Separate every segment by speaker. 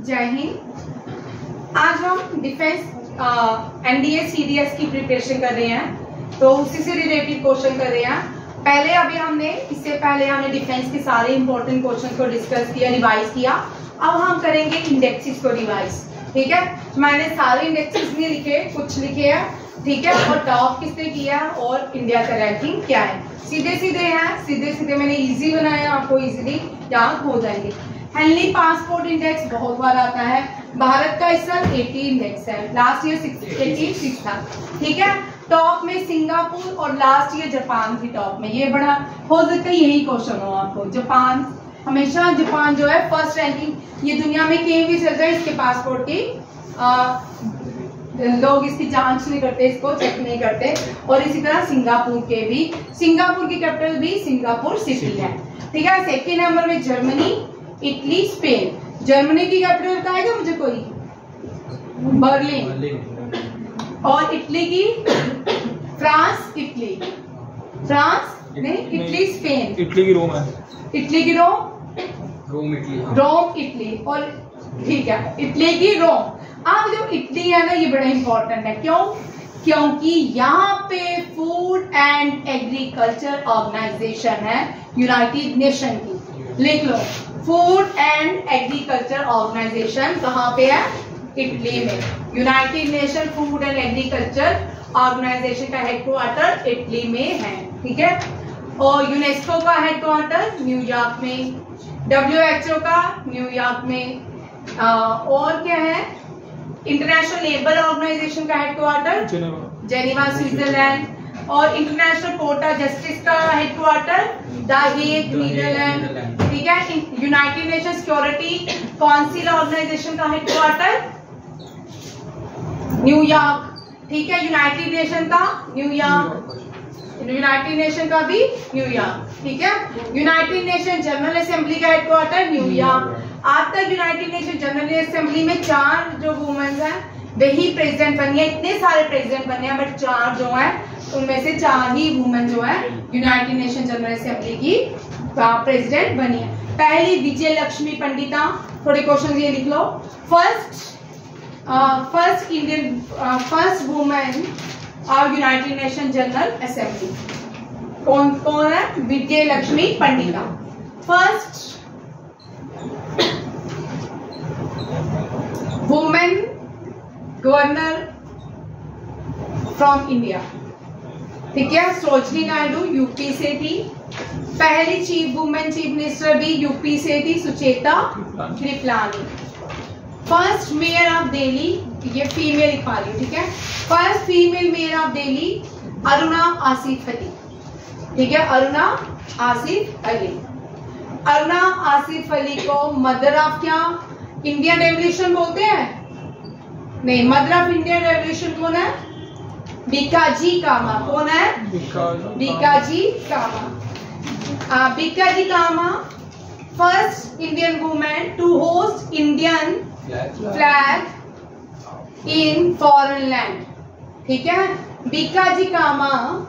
Speaker 1: जय हिंद। आज हम डिफेंस एनडीए सीडीएस की प्रिपरेशन कर रहे हैं, तो उसी से रिलेटेड क्वेश्चन कर रहे हैं। इससे पहले हमने डिफेंस के सारे इंपॉर्टेंट क्वेश्चन को डिस्कस किया, रिवाइज किया। अब हम करेंगे इंडेक्सेस को रिवाइज। ठीक है, मैंने सारे इंडेक्सेस नहीं लिखे, कुछ लिखे हैं। ठीक है, और टॉप किसने किया और इंडिया का रैंकिंग क्या है। सीधे सीधे मैंने इजी बनाया, आपको इजीली याद हो जाएंगे। हेनली पासपोर्ट इंडेक्स बहुत बार आता है। भारत का इस साल 80 इंडेक्स है, लास्ट ईयर 86 था। ठीक है, टॉप में सिंगापुर और लास्ट ईयर जापान थी टॉप में। ये बड़ा हो सकता है यही क्वेश्चन हो आपको। जापान हमेशा जो है फर्स्ट रैंकिंग। ये दुनिया में कहीं भी चल जाए, इसके पासपोर्ट की लोग इसकी जांच नहीं करते, इसको चेक नहीं करते। और इसी तरह सिंगापुर की कैपिटल भी सिंगापुर सिटी है। ठीक है, सेकेंड नंबर में जर्मनी, इटली, स्पेन। जर्मनी की कैपिटल बताएगा मुझे कोई? बर्लिन। और इटली की? France, Italy, Spain.
Speaker 2: इटली की रोम है।
Speaker 1: इटली की रोम, इटली। और ठीक है, इटली की रोम। अब जो इटली है ना, ये बड़ा इंपॉर्टेंट है। क्यों? क्योंकि यहाँ पे फूड एंड एग्रीकल्चर ऑर्गेनाइजेशन है यूनाइटेड नेशन की। लिख लो, फूड एंड एग्रीकल्चर ऑर्गेनाइजेशन कहाँ पे है? इटली में। United nation food and agriculture organisation का हेडक्वार्टर इटली में है। ठीक है, और यूनेस्को का हेडक्वार्टर न्यूयॉर्क में, WHO का न्यूयॉर्क में। और क्या है? इंटरनेशनल लेबर ऑर्गेनाइजेशन का हेडक्वार्टर जेनेवा, स्विट्जरलैंड। और इंटरनेशनल कोर्ट ऑफ जस्टिस का हेडक्वार्टर द हेग, नीदरलैंड। ठीक है, United nation security council organisation का हेडक्वार्टर न्यूयॉर्क। ठीक है, यूनाइटेड नेशन का न्यूयॉर्क, यूनाइटेड नेशन का भी न्यूयॉर्क। ठीक है, यूनाइटेड नेशन जनरल असेंबली का हेडक्वार्टर न्यूयॉर्क। आज तक यूनाइटेड नेशन जनरल असेंबली में 4 जो वुमेन्स हैं वही प्रेसिडेंट बनी है। इतने सारे प्रेसिडेंट बने हैं, बट 4 जो है उनमें से 4 ही वुमेन जो है यूनाइटेड नेशन जनरल असेंबली की प्रेसिडेंट बनी है। पहली विजय लक्ष्मी पंडिता। थोड़े क्वेश्चन ये लिख लो। First women of United Nation general Assembly कौन है? Vijay Lakshmi Pandita. First women governor from India. ठीक है, सरोजिनी नायडू यूपी से थी। पहली वुमेन चीफ मिनिस्टर भी यूपी से थी, Sucheta Kripalani. First mayor of Delhi, ये फीमेल लिखवा ली। ठीक है, first female mayor of Delhi Aruna Asaf Ali. ठीक है, अरुणा आसिफ अली को मदर ऑफ क्या इंडियन रेवोल्यूशन बोलते हैं? नहीं, मदर ऑफ इंडियन रेवोल्यूशन कौन है? बीकाजी कामा। कौन है? Bhikaji Cama first Indian women to host Indian flag in foreign land. ठीक है, Bhikaji Cama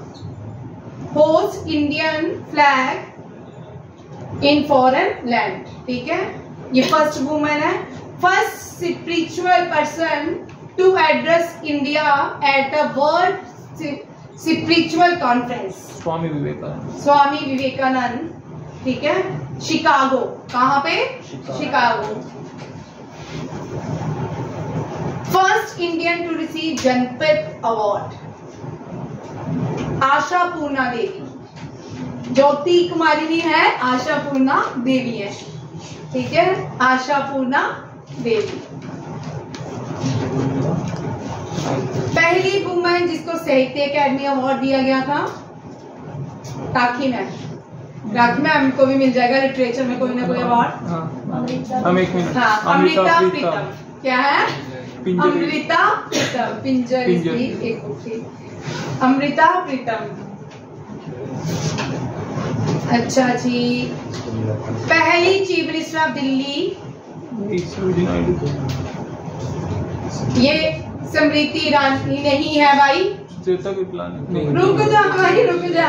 Speaker 1: host Indian flag in foreign land. ठीक है, ये फर्स्ट वुमेन है। First spiritual person to address India at the world spiritual conference, Swami Vivekananda. ठीक है, शिकागो। कहाँ पे? Chicago. First Indian to receive जनपद अवार्ड आशा पूर्णा देवी। ज्योति कुमारी नहीं है, आशा पूर्णा देवी है। ठीक है, आशा पूर्णा देवी। पहली वुमेन जिसको साहित्य अकेडमी अवार्ड दिया गया था, राखी मैम को भी मिल जाएगा लिटरेचर में कोई ना कोई अवार्ड। अमृता प्रीतम। क्या है? अमृता प्रीतम। अच्छा जी, पहली चीफ मिनिस्टर ऑफ दिल्ली, ये स्मृति ईरानी नहीं है भाई, रुक जा।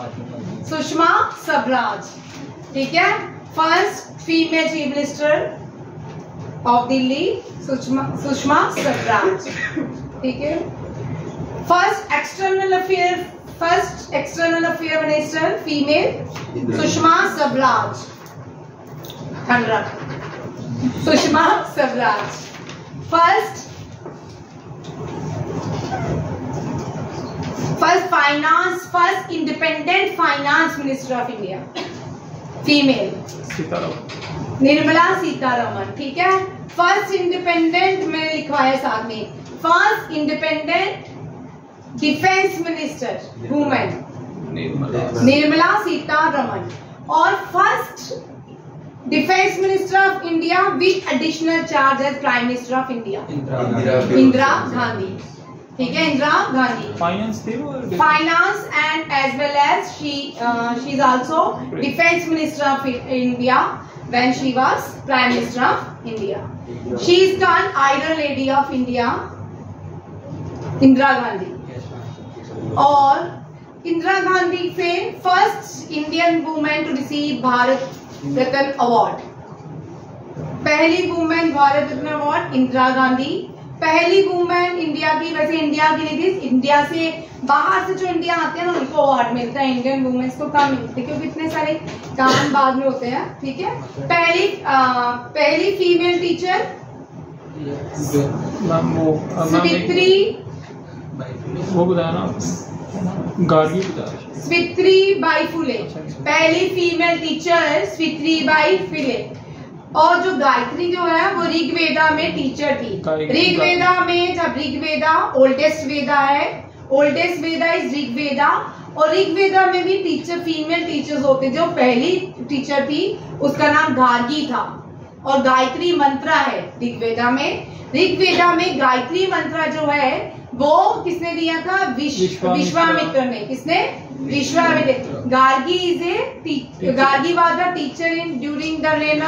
Speaker 1: सुषमा स्वराज। ठीक है, first female chief minister of Delhi Sushma Swaraj. ठीक है। First external affair minister female Sushma Swaraj. Sushma Swaraj. First independent finance minister of India female Nirmala Sitharaman. ठीक है। फर्स्ट इंडिपेंडेंट मैंने लिखवाया साथ में, first independent defence minister women Nirmala Sitharaman. और first defence minister of India with additional charge as prime minister of India Indira Gandhi. ठीक है, Indira Gandhi. Finance and as well as she is also defence minister of India when she was prime minister of India. She is called Iron Lady of India, Indira Gandhi. और इंदिरा गांधी से first Indian women to receive Bharat Ratna award. पहली women Bharat Ratna award Indira Gandhi. पहली women India की, वैसे India की नहीं थी, India से बाहर से जो इंडिया आते हैं ना उनको अवार्ड मिलता है, इंडियन वुमेन्स को कम मिलते क्योंकि इतने सारे काम बाद में होते हैं। ठीक है। पहली फीमेल टीचर सावित्री,
Speaker 2: वो बताना गार्गी
Speaker 1: सावित्री बाई फुले। पहली फीमेल टीचर सावित्री बाई फुले। और जो गायत्री जो है वो ऋग्वेदा में टीचर थी। ऋग्वेदा में, जब ऋग्वेदा ओल्डेस्ट वेदा है, ओल्डेस्ट वेदा इज ऋग्वेदा, और ऋग्वेदा में भी टीचर फीमेल टीचर्स होते। जो पहली टीचर थी उसका नाम गार्गी था और गायत्री मंत्रा है ऋग्वेदा में। ऋग्वेदा में गायत्री मंत्रा जो है वो किसने दिया था? विश्वामित्र ने। किसने? Vishwamitra. Gargi is a Gargi was the teacher in during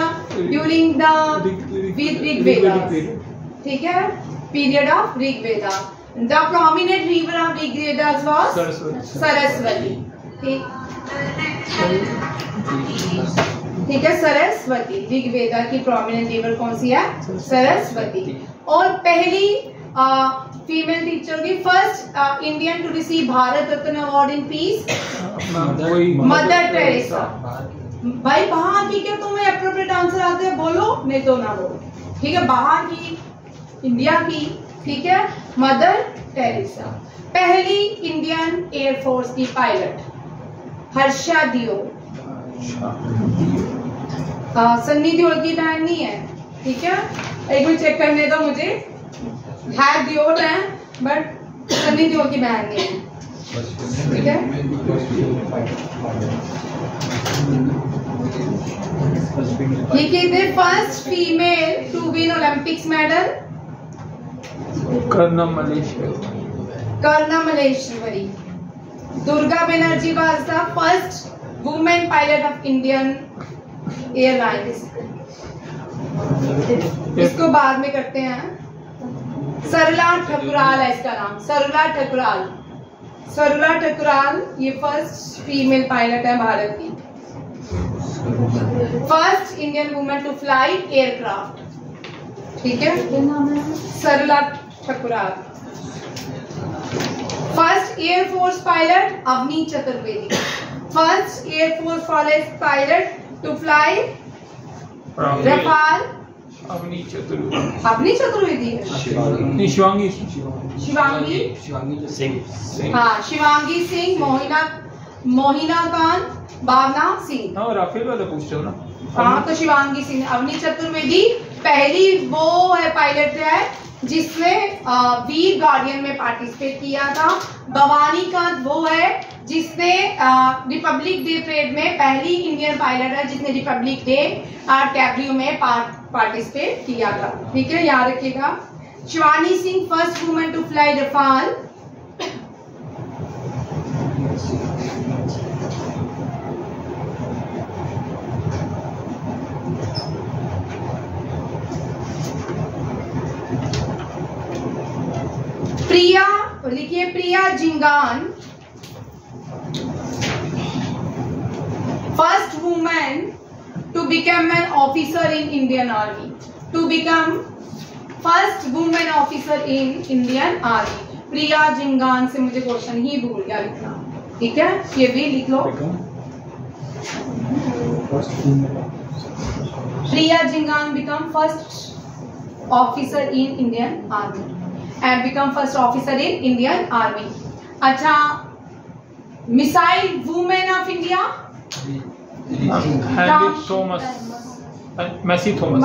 Speaker 1: the Rigveda. ठीक है, period of Rigveda. The prominent river of Rigveda was Saraswati. ठीक है, सरस्वती। ऋग्वेदा की प्रोमिनेंट रिवर कौन सी है? सरस्वती। और पहली फीमेल टीचर की first Indian to receive Bharat Ratna award in peace Mother Teresa. भाई बाहर की क्या तुम्हें अप्रोप्रिएट आंसर आते हैं? बोलो, नहीं तो ना बोलो। ठीक है, बाहर की, इंडिया की। ठीक है, मदर टेरेसा। पहली इंडियन एयरफोर्स की पायलट हर्षा दियोल। सन्नी देओल की बहन नहीं है। ठीक है, एक बार चेक करने दो मुझे। है दियोल है बट सन्नी देओल की बहन नहीं है। ठीक है, ये first female to win Olympics medal? Karnam Malleswari. Durga Banerjee was the first women pilot of Indian Airlines. इसको बाद में करते हैं। सरला ठकुराल है इसका नाम, सरला ठकुराल। सरला ठकुराल ये फर्स्ट फीमेल पायलट है भारत की। First Indian women to fly aircraft. ठीक है, Sarla Thakral. First air force pilot Avani Chaturvedi. First air force pilot to fly Rafale
Speaker 2: Avani Chaturvedi
Speaker 1: है। शिवांगी सिंह। हाँ, शिवांगी सिंह, मोहिना खान, भावना सिंह।
Speaker 2: हाँ, राफेल वाला पूछ रहे हो ना?
Speaker 1: हाँ, तो शिवांगी सिंह। अवनी चतुर्वेदी पहली वो है पायलट है जिसने वीर गार्डियन में पार्टिसिपेट किया था। भवानी कांत वो है जिसने रिपब्लिक डे परेड में, पहली इंडियन पायलट है जिसने रिपब्लिक डे कैब्रियो में पार्टिसिपेट किया था। ठीक है, याद रखिएगा। Shivani Singh first women to fly Rafale. Priya, लिखिए Priya Jingan first women to become an officer in Indian army. To become first women officer in Indian army. Priya Jingan से मुझे क्वेश्चन ही भूल गया लिखना, ठीक है, ये भी लिख लो। Priya Jingan become first officer in Indian army and become first officer in Indian army. अच्छा, missile women of India
Speaker 2: Henry Thomas, Maisy Thomas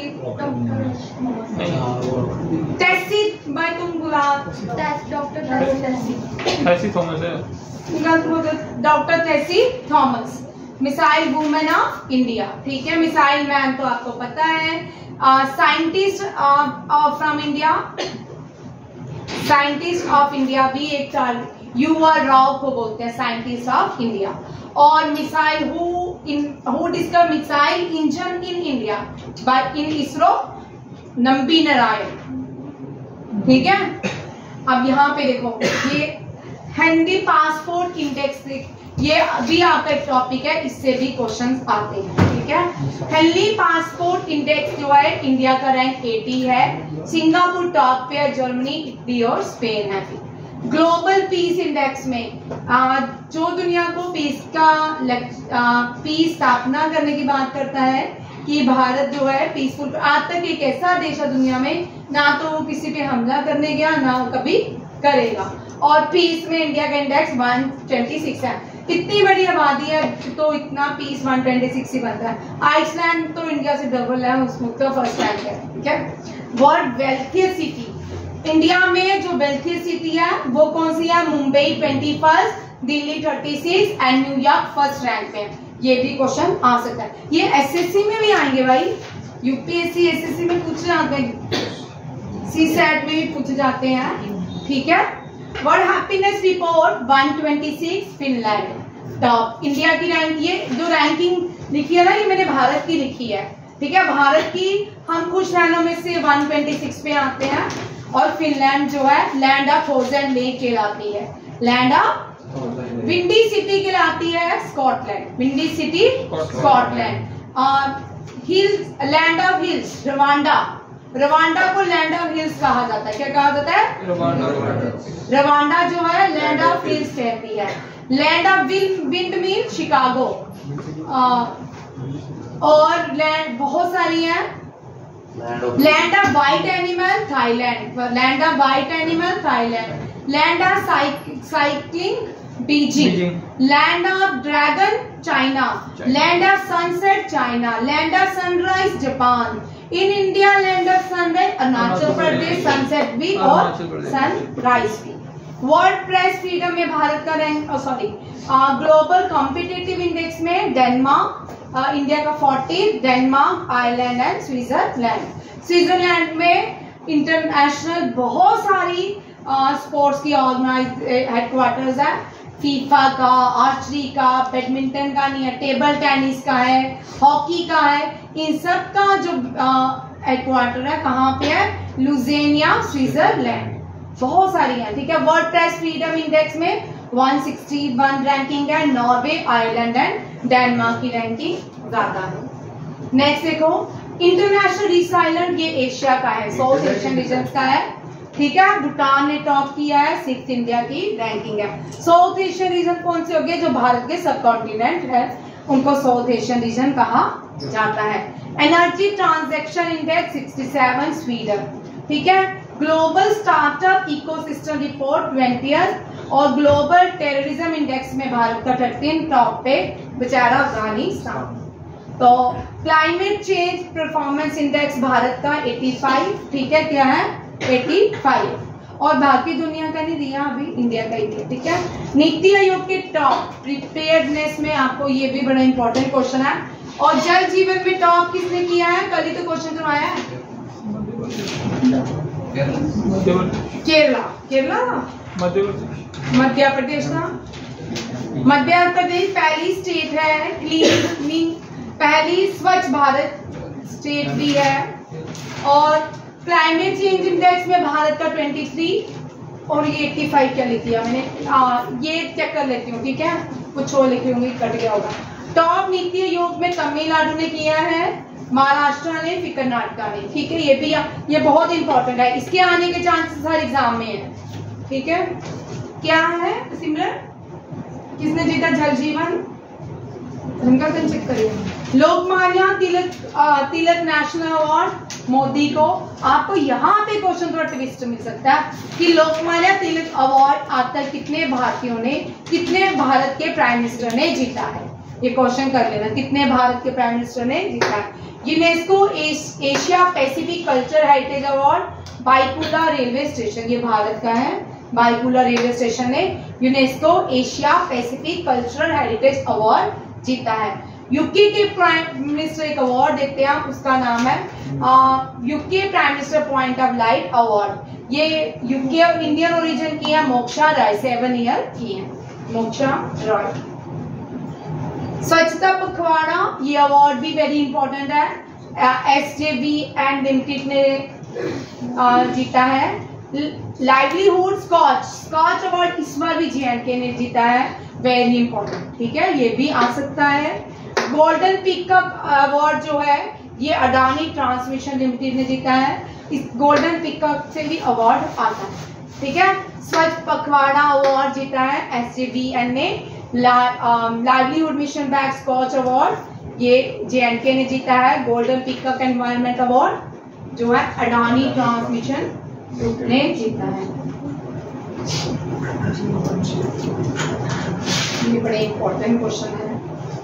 Speaker 1: Tessy भाई, तुम बुला डॉक्टर
Speaker 2: मैसी थॉमस है,
Speaker 1: doctor Tessy Thomas missile women of India, ठीक है। मिसाइल मैन तो आपको पता है। Scientist from India, scientist of India भी एक चार्ट यूआर राव को बोलते हैं साइंटिस्ट ऑफ इंडिया। और missile who discover missile engine in India by in ISRO, Nambi Narayan, ठीक है। अब यहाँ पे देखो, ये हेनरी पासपोर्ट इंडेक्स, ये भी आपका एक टॉपिक है, इससे भी क्वेश्चंस आते हैं, ठीक है। हेनरी पासपोर्ट इंडेक्स जो है, इंडिया का रैंक 80 है, सिंगापुर टॉप पे है, जर्मनी, इटली और स्पेन है। ग्लोबल पीस इंडेक्स में जो दुनिया को पीस स्थापना करने की बात करता है कि भारत जो है पीसफुल, आज तक एक ऐसा देश है दुनिया में ना तो वो किसी पे हमला करने गया ना वो कभी करेगा। और पीस में इंडिया का इंडेक्स 126 है। इतनी बड़ी आबादी है तो इतना पीस 126 ही बनता है। आइसलैंड तो इंडिया से डबल है, उसमें तो फर्स्ट रैंक है, ठीक है। वर्ल्ड वेल्थिएस्ट सिटी, इंडिया में जो वेल्थिएस्ट सिटी है वो कौन सी है? Mumbai 21, Delhi 36 and New York first rank पे। ये भी क्वेश्चन आ सकता है, ये एसएससी में भी आएंगे भाई, यूपीएससी एसएससी में पूछ जाते हैं, सीसैट में भी पूछ जाते हैं, ठीक है। World happiness report 126 Finland top. India की रैंक, ये जो रैंकिंग लिखी है ना, ये मैंने भारत की लिखी है, ठीक है। भारत की हम कुछ शहरों में से 126 पे आते हैं। और फिनलैंड जो है लैंड ऑफ थाउजेंड लेक कहलाती है, लैंड ऑफ विंडी सिटी कहलाती है स्कॉटलैंड, विंडी सिटी स्कॉटलैंड। और hills, land of hills Rwanda, Rwanda को लैंड ऑफ हिल्स कहा जाता है। क्या कहा जाता है? रवांडा जो है लैंड ऑफ हिल्स कहती है। Land of windmill Chicago. और लैंड बहुत सारी है। Land of white animal Thailand, land of white animal Thailand. Land of cycling Beijing. Land of dragon China. Land of sunset China. Land of sunrise Japan. In India land of sunrise Arunachal Pradesh, sunset भी और sunrise भी। World press freedom में भारत का rank, sorry global competitive index में Denmark, India का 40, Denmark, Ireland and Switzerland. Switzerland में international बहुत सारी स्पोर्ट्स की ऑर्गेनाइज हेडक्वार्टर्स है, फीफा का, आर्चरी का, बैडमिंटन का नहीं है, टेबल टेनिस का है, हॉकी का है। इन सब का जो हेडक्वार्टर है कहाँ पे है? लुज़ेनिया, स्विट्जरलैंड। बहुत सारी है, ठीक है। वर्ल्ड प्रेस फ्रीडम इंडेक्स में 161 रैंकिंग है, नॉर्वे, आयरलैंड एंड डेनमार्क की रैंकिंग ज्यादा है। नेक्स्ट देखो, इंटरनेशनल रिसाइलेंट, ये एशिया का है, साउथ एशियन रीजन का है, ठीक है। भूटान ने टॉप किया है, 6th इंडिया की रैंकिंग है। साउथ एशियन रीजन कौन से हो गए? जो भारत के सब कॉन्टिनेंट है उनको साउथ एशियन रीजन कहा जाता है। एनर्जी ट्रांजैक्शन इंडेक्स 67 स्वीडन, ठीक है। Global startup ecosystem report 20th और ग्लोबल टेररिज्म इंडेक्स में भारत का 13 टॉप पे, बेचारा अफगानिस्तान। तो climate change performance index Bharat का 85, ठीक है। क्या है? 85। और बाकी दुनिया का नहीं दिया, अभी इंडिया का ही दिया, ठीक है। नीति आयोग के टॉप प्रिपेयर्डनेस में आपको ये भी बड़ा इंपॉर्टेंट क्वेश्चन है। और जल जीवन में टॉप किसने किया है? कल ही तो क्वेश्चन करवाया है, केरला, केरला, मध्य प्रदेश था। मध्य प्रदेश पहली स्टेट है क्लीनिंग, पहली स्वच्छ भारत स्टेट भी है। और क्लाइमेट चेंज इंडेक्स में भारत का 23 और ये 85 क्या लिख दिया मैंने, ये चेक कर लेती हूँ, ठीक है। कुछ और लिखी होंगी, कट गया होगा। टॉप नीति आयोग में तमिलनाडु ने किया है महाराष्ट्र ने, फिर कर्नाटका ने। ठीक है, ये बहुत इंपॉर्टेंट है, इसके आने के चांसेस हर एग्जाम में है। ठीक है, क्या है सिमरन, किसने जीता जल जीवन? उनका चेक करिए। लोकमान्य तिलक नेशनल अवार्ड मोदी को। आपको यहाँ पे क्वेश्चन थोड़ा ट्विस्ट मिल सकता है कि लोकमान्य तिलक अवार्ड आज तक कितने भारतीयों ने, कितने भारत के प्राइम मिनिस्टर ने जीता है? ये क्वेश्चन कर लेना, कितने भारत के प्राइम मिनिस्टर ने जीता है? UNESCO Asia Pacific culture heritage award Byculla railway station, ये भारत का है। बाईकुला रेलवे स्टेशन ने UNESCO Asia Pacific cultural heritage award जीता है। यूके के प्राइम मिनिस्टर एक अवार्ड देते हैं, उसका नाम है UK prime minister point of light award. ये यूके और इंडियन ओरिजिन की है, मोक्षा राय 7 ईयर की है, मोक्षा राय। स्वच्छता पखवाड़ा, ये अवार्ड भी वेरी इंपॉर्टेंट है, SJV एंड लिमिटेड ने जीता है। लाइवलीहुड स्कॉच अवार्ड इस बार भी JNK ने जीता है, वेरी इंपॉर्टेंट। ठीक है, ये भी आ सकता है। गोल्डन पिकअप अवार्ड जो है ये अडानी ट्रांसमिशन लिमिटेड ने जीता है, इस गोल्डन पिकअप से भी अवार्ड आता है। ठीक है, स्वच्छ पखवाड़ा अवार्ड जीता है SJVN ने। Livelihood mission bag Skoch award ये JNK ने जीता है। गोल्डन पिकअप एनवायरमेंट अवार्ड जो है अडानी ट्रांसमिशन ने जीता है। ये बड़े इंपॉर्टेंट क्वेश्चन है।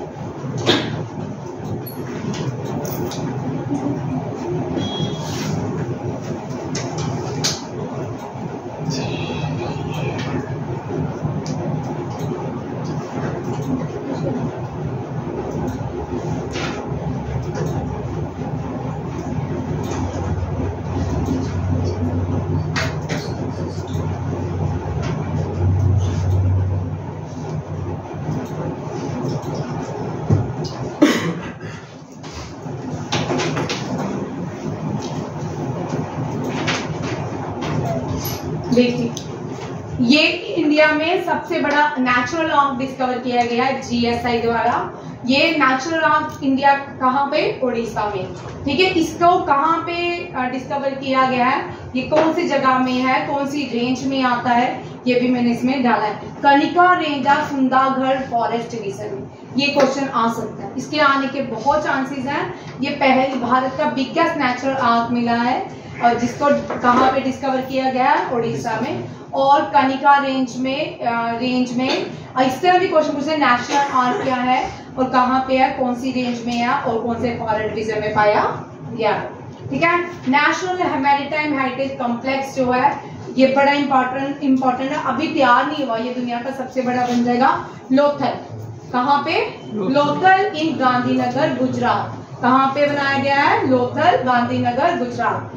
Speaker 1: देखिए, ये इंडिया में सबसे बड़ा नेचुरल आर्क डिस्कवर किया गया है GSI द्वारा। ये नेचुरल आर्क इंडिया कहाँ पे? उड़ीसा में। ठीक है, इसको कहाँ पे डिस्कवर किया गया है, ये कौन सी जगह में है, कौन सी रेंज में आता है, ये भी मैंने इसमें डाला है। Kanika range of Sundargarh forest division में ये क्वेश्चन आ सकता है, इसके आने के बहुत चांसेस हैं। ये पहले भारत का बिगेस्ट नेचुरल आर्क मिला है और जिसको कहाँ पे डिस्कवर किया गया है? उड़ीसा में। और कनिका रेंज में इस तरह भी क्वेश्चन पूछे, नेशनल आर्क क्या है और कहाँ पे है, कौन सी रेंज में है और कौन से फॉरेस्ट डिवीजन में पाया गया। ठीक है, नेशनल मैरीटाइम हेरिटेज कॉम्प्लेक्स जो है ये बड़ा इंपॉर्टेंट है, अभी तैयार नहीं हुआ, ये दुनिया का सबसे बड़ा बन जाएगा। लोथल, कहाँ पे? लोथल इन गांधीनगर गुजरात। कहाँ पे बनाया गया है? लोथल, गांधीनगर, गुजरात।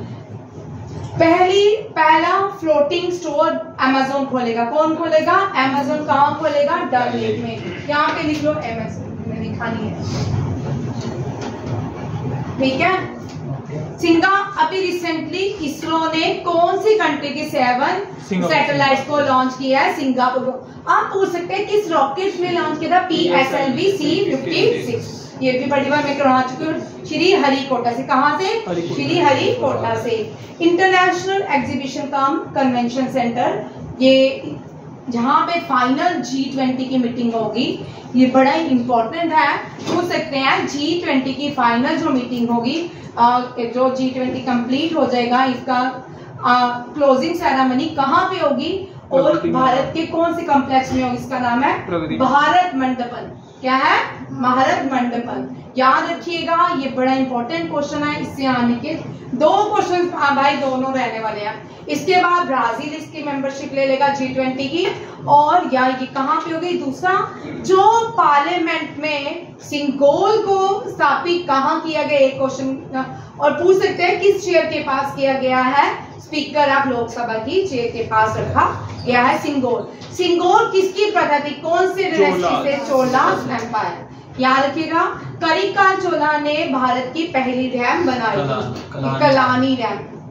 Speaker 1: पहला फ्लोटिंग स्टोर अमेज़न खोलेगा। कौन खोलेगा? अमेज़न। कहाँ खोलेगा? डल लेक में। यहाँ पे लिख लो अमेज़न, मैंने लिखा नहीं है। ठीक है, अभी रिसेंटली इसरो ने कौन सी कंट्री के 7 सैटेलाइट को लॉन्च किया है? सिंगापुर को। आप पूछ सकते हैं किस रॉकेट में लॉन्च किया था? PSLV C56। ये भी बड़ी बार मैं करवा चुकी हूँ, श्री हरिकोटा से। कहाँ से? श्री हरिकोटा से। International exhibition cum convention centre, ये जहाँ पे फाइनल G20 की मीटिंग होगी, ये बड़ा ही इंपॉर्टेंट है। पूछ सकते हैं G20 की फाइनल जो मीटिंग होगी, जो G20 कंप्लीट हो जाएगा, इसका क्लोजिंग सेरेमनी कहाँ पे होगी और भारत के कौन से कॉम्प्लेक्स में होगी? इसका नाम है भारत मंडपम। क्या है? भारत मंडपम। याद रखिएगा, ये बड़ा इंपॉर्टेंट क्वेश्चन है, इससे आने के 2 क्वेश्चन भाई दोनों रहने वाले हैं। इसके बाद ब्राजील इसकी मेंबरशिप ले लेगा G20 की, और या ये कहाँ पे होगी? दूसरा, जो पार्लियामेंट में सिंगोल को स्थापित कहाँ किया गया, एक क्वेश्चन। और पूछ सकते हैं किस चेयर के पास किया गया है? स्पीकर ऑफ लोकसभा की चेयर के पास रखा गया है सिंगोल। सिंगोल किसकी प्रथा थी? कौन से डायनेस्टी से? चोलास एम्पायर। याद रखिएगा, करिकाल चोला ने भारत की पहली डैम बनाई थी, कलानी डैम।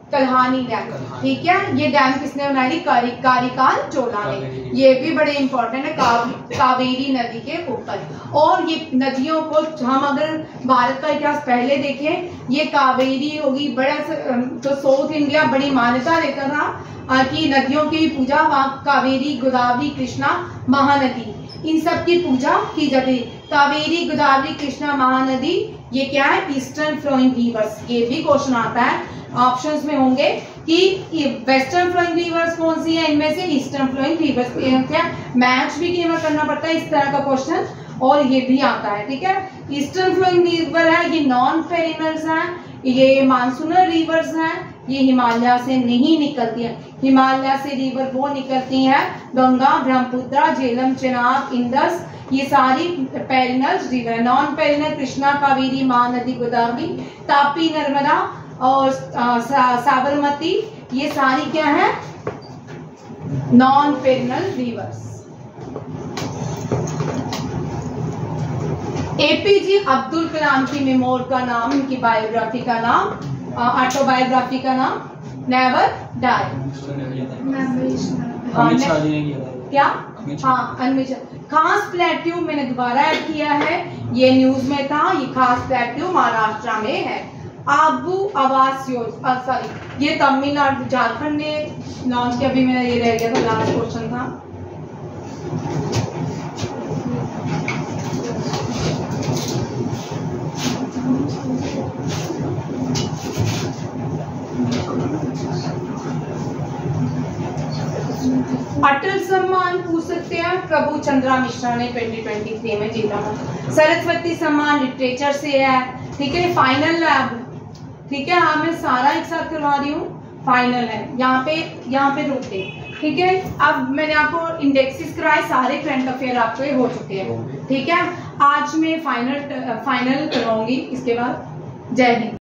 Speaker 1: कल्हानी डैम, ठीक है। ये डैम किसने बनाई थी? कारिकाल चोला ने। ये भी बड़े इंपॉर्टेंट है, कावेरी नदी के ऊपर। और ये नदियों को हम अगर भारत का इतिहास पहले देखें, ये कावेरी होगी बड़ा, तो साउथ इंडिया बड़ी मान्यता देता था कि नदियों की पूजा वहाँ कावेरी, गोदावरी, कृष्णा, महानदी, इन सब की पूजा की जाती है। कावेरी, गोदावरी, कृष्णा, महानदी, ये क्या है? Eastern flowing rivers. ये भी क्वेश्चन आता है, ऑप्शंस में होंगे कि वेस्टर्न फ्लोइंग रिवर्स कौन सी है, इनमें से ईस्टर्न फ्लोइंग रिवर्स क्या? मैच भी कई बार करना पड़ता है इस तरह का क्वेश्चन, और ये भी आता है, ठीक है। ईस्टर्न फ्लोइंग रिवर है, ये नॉन पेरिनल्स हैं, ये मानसूनल रिवर्स हैं, ये हिमालय से नहीं निकलती है। हिमालय से रिवर वो निकलती है गंगा, ब्रह्मपुत्र, झेलम, चेनाब, इंडस, ये सारी perennials river. Non perennial Krishna, Kaveri, Mahanadi, Godavari, Tapi, Narmada और साबरमती, ये सारी क्या है? Non perennial rivers. APJ Abdul Kalam की मेमोर का नाम, उनकी बायोग्राफी का नाम, ऑटोबायोग्राफी का नाम? Never die. क्या? हाँ, अमित शाह। खास प्लेट्यू मैंने दोबारा ऐड किया है, ये न्यूज में था। ये खास प्लेट्यू महाराष्ट्र में है। आबू आवास योजना, सॉरी, ये तमिलनाडु, झारखंड ने लॉन्च किया। अभी मेरा ये रह गया था, लास्ट क्वेश्चन था। अटल सम्मान पूछ सकते हैं, प्रभु चंद्रा मिश्रा ने 2023 में जीता था। सरस्वती सम्मान लिटरेचर से है, ठीक है। फाइनल लैब, ठीक है, हाँ मैं सारा एक साथ करवा रही हूँ, फाइनल है यहाँ पे रुकते, ठीक है। अब मैंने आपको इंडेक्सेस कराए, सारे करंट अफेयर आपके हो चुके हैं, ठीक है। आज मैं फाइनल करवाऊंगी इसके बाद। जय हिंद।